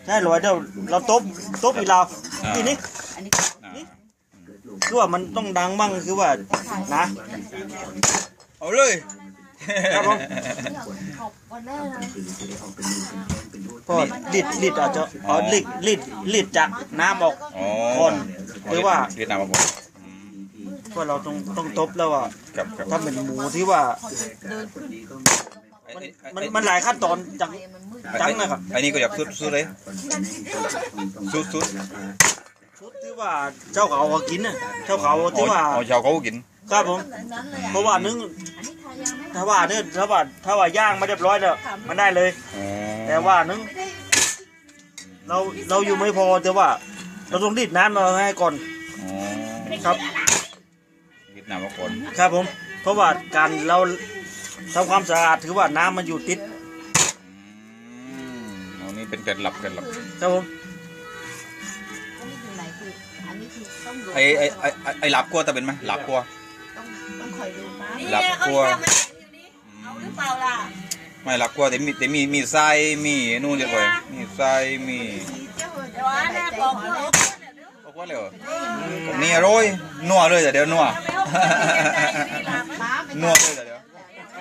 ได้ร้อยเดียวเราตบอีกเราทีนี้คือว่ามันต้องดังมั่งคือว่านะเอาเลยครับผมก็ลิดอาจจะลิดจากน้ำออกก่อนหรือว่าลิดน้ำออกก่อนเพราะเราต้องตบแล้วว่าถ้าเป็นหมูที่ว่ามันหลายขั้นตอนจังนะครับอันนี้ก็อยากสุดเลยสุดที่ว่าเจ้าเขากินน่ะเจ้าเขาที่ว่าเจ้าเขากินครับผมเพราะว่านึงถ้าว่าย่างไม่เรียบร้อยแล้วมันได้เลยแต่ว่านึงเราอยู่ไม่พอแต่ว่าเราต้องรีดน้ำมาให้ก่อนครับรีดน้ำมาก่อนครับผมเพราะว่าการเราทำความสะอาดถือว่าน้ำมันอยู่ติดอันนี้เป็นเคล็ดลับครับผมไอหลับกลัวแต่เป็นไหมหลับกลัวต้องคอยดูมาหลับกลัวเอาหรือเปล่าล่ะไม่หลับกลัวแต่มีไส้มีนู่นเยอะเลยมีไส้มีบอกว่าเลยนี่อร่อยนัวเลยแต่เดี๋ยวนัวเลยแต่เดี๋ยว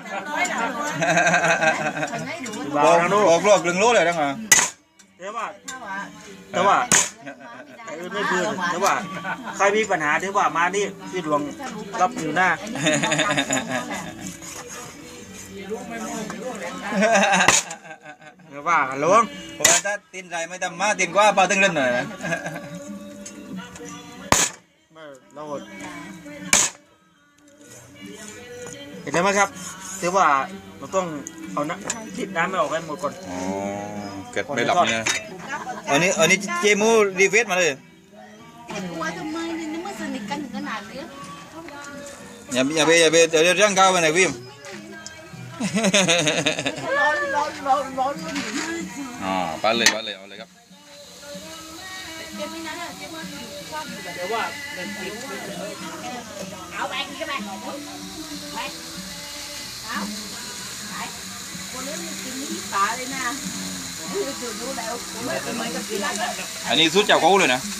บอกลวกลึงรู้เลยนะมาแต่ว่าไม่คือแต่ว่าใครมีปัญหาถือว่ามานี่ที่ดวงรับอยู่หน้าว่าหลวงเพราะว่าถ้าตินไรไม่ทำมาตินกว่าเปล่าตึงเล่นหน่อยเราเห็นไหมครับถือว่าเราต้องเอาติดน้ำไม่ออกให้หมดก่อนอ๋อเกิดไม่หลับเนี่ยอันนี้เจมูรีเฟซมาเลยอย่าไปเดี๋ยวเรื่องก้าวไปไหนวิมอ๋อไปเลยเอาเลยครับเดี๋ยวว่าเอาไปกินกันไปเอาคนนี้กินนี่ปลาเลยนะอันนี้สุดเจ้าเขาเลยนะ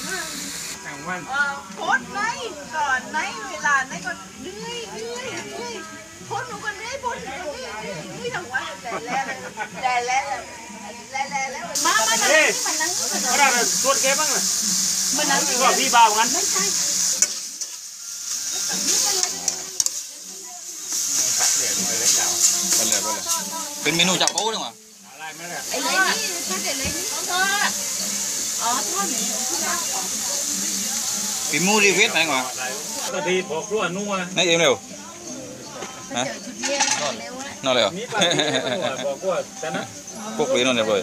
โคตรไหนก่อนไหนเวลาไหนก็เหนื่อยโคตรหนูก็เหนื่อยโคตรหนูก็เหนื่อยทั้งวันแต่แล้วมาเฮ้ยมาได้ตรวจเก็บบ้างนะมันนั่งว่าพี่บ่าวงั้นไม่ใช่เป็นเมนูจับโอ้เลยมั้งไอ้เลยนี่ถ้าเกิดเลยนี่ทอดทอดเป็นมูรีเวทไหมวะตอนที่พอครัวนัวนี่เองเร็วฮะนอนเลยเหรอบอกว่าจะนะพวกนี้นอนเลย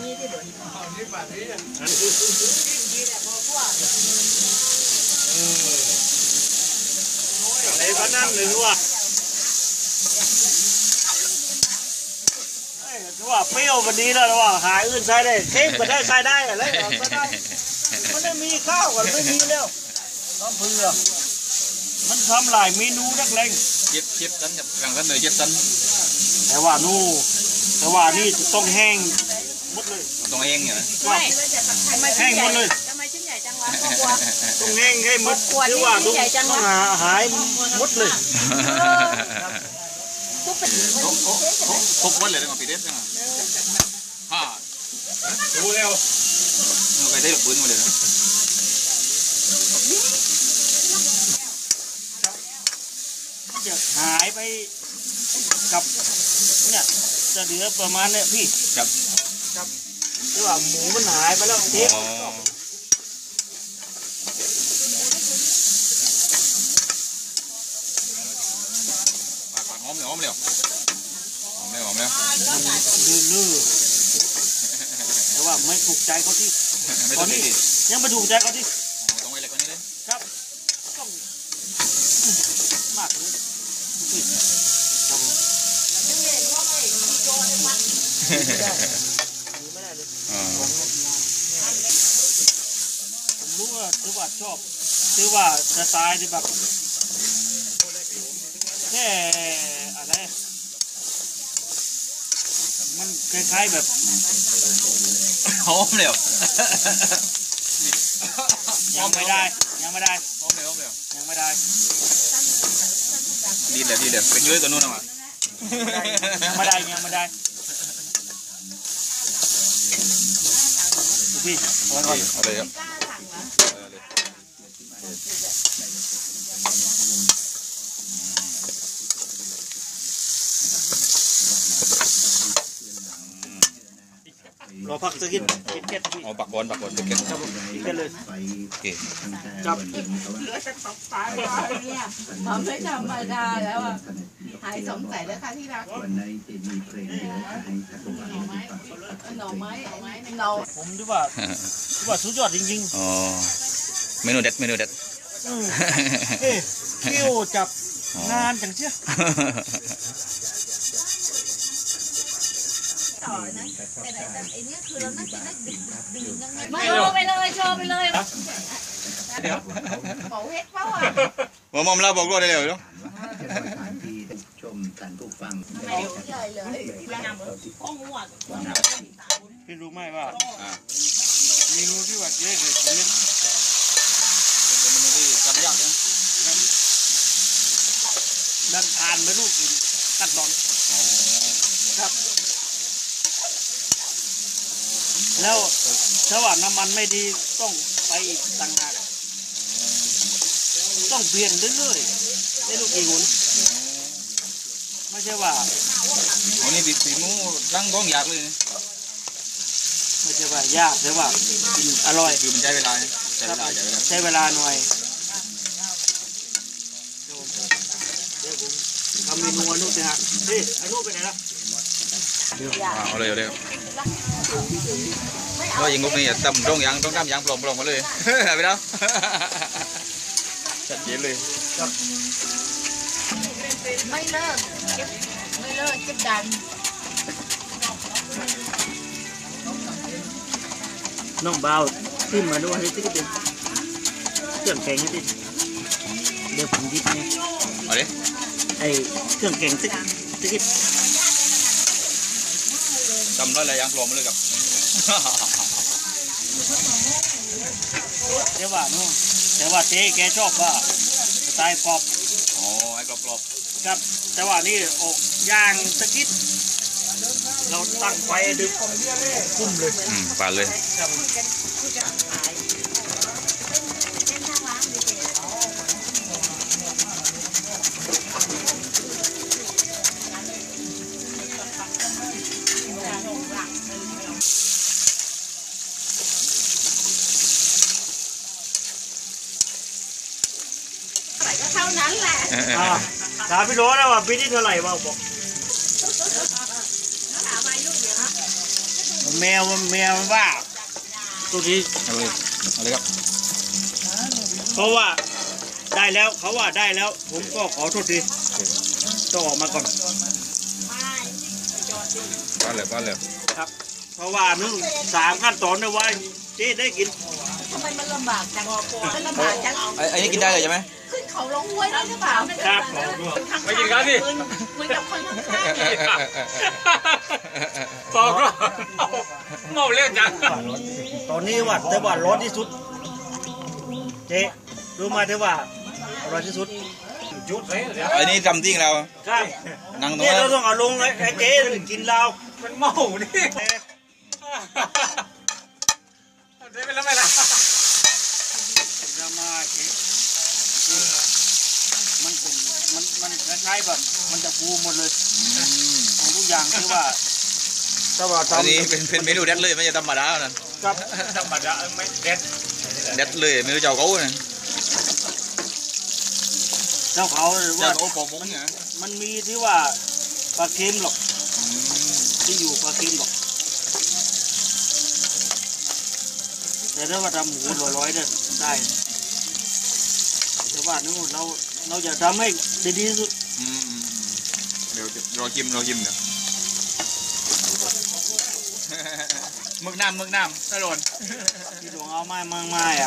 ไอ้บ้านนั่งหนึ่งว่ะว่าเปรี้ยววันนี้แล้วว่าหายอื่นใช้ได้เค็มก็ได้ใช้ได้อะไรก็ได้มันไม่มีข้าวกันไม่มีแล้วต้องเผื่อมันทำหลายเมนูนักเลงเจ็บตันกับกลางกันเลยเจ็บตันแต่ว่านี่ต้องแห้งหมดเลยต้องแห้งเหรอแห้งหมดเลยทำไมชิ้นใหญ่จังวะต้องแห้งให้หมดหรือว่าต้องหายหมดเลยทุกวันเลยต้องปีเด็ดนะฮ่าดูแล้วไปได้หลบปืนมาเลยนะจะหายไปกับเนี่ยจะเหลือประมาณเนี่ยพี่ครับหรือว่าหมูมันหายไปแล้วเทปหอมเลยลื่นแต่ว่าไม่ถูกใจเขาที่ตอนนี้ยังไม่ถูกใจเขาที่ต้องไว้เลยคนนี้เลยครับต้องมากเลยครับผมไม่ได้เลยผมรู้ว่าถือว่าชอบถือว่าสไตล์ที่แบบแค่อะไรมันคล้ายๆแบบหอมเร็วยังไม่ได้ยังไม่ได้หอมเร็วยังไม่ได้ดีเลยเป็นเยอะตัวนู้นนะวะยังไม่ได้ดูพี่เอาไว้ก่อนเอาเลยครับรอพักสักกินเก็ตพี่เอาปักบอลเก็บครับผมกินกันเลยโอเคครับเหลือแต่ตบตายเนี่ยมันไม่ธรรมดาแล้วอ่ะหายสงสัยแล้วค่ะที่รักวันไหนที่มีเพลงเยอะจะให้ท่านผู้ฟังได้ฟังหน่อไม้หน่อผมดูว่าสุดยอดจริงอ๋อเมนูเด็ดๆเฮ้ยคิวจับงานจังเชี่ยต่อนะแต่ไอ้นี่คือเรานั่งกินนั่งดื่มกันไงโชว์ไปเลยโชว์ไปเลยเป่าเฮ็ดเปล่าอ่ะมอมเราบอกรอดได้เลยเนาะจะได้ทานที่ชมท่านผู้ฟังใหญ่เลยที่ร้านข้องหัวพี่รู้ไหมว่าเมนูที่ว่าเจ๊เลยผมเนี่ยเป็นเมนูที่ทำยากนะดันทานไม่รู้กินตัดตอนครับแล้วถ้าว่าน้ำมันไม่ดีต้องไปอีกต่างหากต้องเปลี่ยนเรื่อยๆได้ลูกกี่หุ่นไม่ใช่ว่าวันนี้ฝีมือตั้งกองอยากเลยไม่ใช่ว่ายากแต่ว่ากินอร่อยคือมันใช้เวลาใช้เวลาหน่อยเดี๋ยวผมทำเมนูอนุนะฮะนี่อนุไปไหนล่ะเอาเลยก็ยิงงบนี่ตำต้องทำยางปลอมมาเลยไปแล้วจัดเย็นเลยไม่เลิกเก็บดันน้องเบาขึ้นมาด้วยให้ติ๊กเป็นเครื่องแกงให้ติ๊กเดี๋ยวผมยิบให้เอาดิไอ้เครื่องแกงติ๊กตำร้อยอะไรยางปลอมมาเลยกับแต่ว่าเจ๊แกชอบว่าสไตล์ปอบอ๋อไอ้กรอบครับแต่ว่านี่อกย่างสกิดเราตั้งไฟดึกคุ้มเลยปาดเลยครับเท่านั้นแหละถามพี่โรสนะว่าปีนี้เท่าไหร่บ้างบอกแมวมันว่าตัวนี้เอาเลยครับเพราะว่าได้แล้วเขาว่าได้แล้ว ผมก็ขอโทษทีต้องออกมาก่อนปาดเลยครับ เพราะว่านึง3 ขั้นตอนนะว่าเจ๊ได้กินทำไมมันลำบากจังมันลำบากจังไอ้นี่กินได้เลยใช่ไหมขึ้นเขาลงห้วยได้หรือเปล่าครับไม่กินกันสิคุยกับคนข้างๆบอกก็เมาเล่นจังตอนนี้ว่าแต่ว่าร้อนที่สุดเจ๊รู้มาแต่ว่าร้อนที่สุดจุดเลยไอ้นี่ทำจริงเราครับนั่งตรงเนี่ยนั้เรานต้องเอาลงไอ้เจ๊กินเรามันเมาดิเจ๊เป็นแล้วไหมล่ะจะมาเจ๊มันคล้ายๆแบบมันจะฟูหมดเลยของทุกอย่างที่ว่าถ้าว่าอันทำนี้เป็นเมนูเด็ดเลยไม่ใช่ธรรมดานั่นครับธรรมดาไม่เด็ดเด็ดเลยเมนูเจ้าเขาเนี่ยเจ้าเขาเจ้าว่าเขาผมเนี่ยมันมีที่ว่าปลาเค็มหรอกที่อยู่ปลาเค็มหรอกแต่ถ้าว่าทำหมูร้อยๆเนี่ยได้แต่ว่านู่นเราจะทำให้ดีที่สุดเดี๋ยวรอชิมเดี๋ยวมึกน้ำตะโดนที่หลวงเอาไม้อ่ะ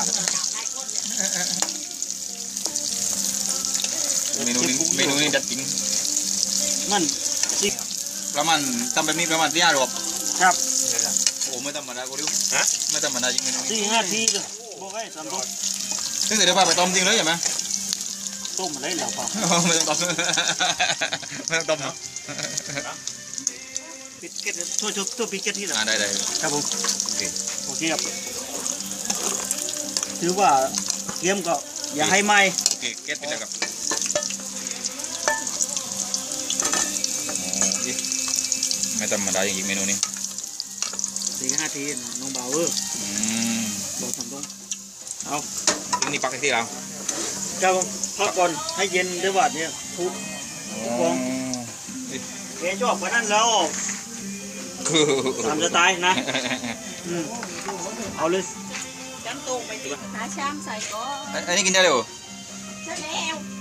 เมนูนี้จัดจริงมันจริงประมาณทำแบบนี้ประมาณ4-5 รอบครับโอ้ไม่ธรรมดากูริ้วฮะไม่ธรรมดาจริงเมนูนี้ 4-5 ทีเลยบอกให้ตามรถซึ่งเดี๋ยวพาไปต้มจริงเลยใช่ไหมต้มอะไรแล้วเปล่าไม่ต้องต้มไม่ต้องต้มเนาะปิดเก็ตช่วยปิดเก็ตที่ไหนได้ครับผมโอเคโอเคครับถือว่าเยี่ยมก็อย่าให้ไหมโอเคเก็ตไปแล้วครับไม่ธรรมดาจริงเมนูนี้ 4-5 ทีน้องเบาบอกทำตรงเอานี่ปักที่เราเจ้าพักก่อนให้เย็นด้วยว่าเนี่ยทุกฟองแกชอบกว่านั้นแล้วตามจะตายนะเอาเลยจำตูไปติหาชามใส่ก็อันนี้กินได้เลยใช่แล้ว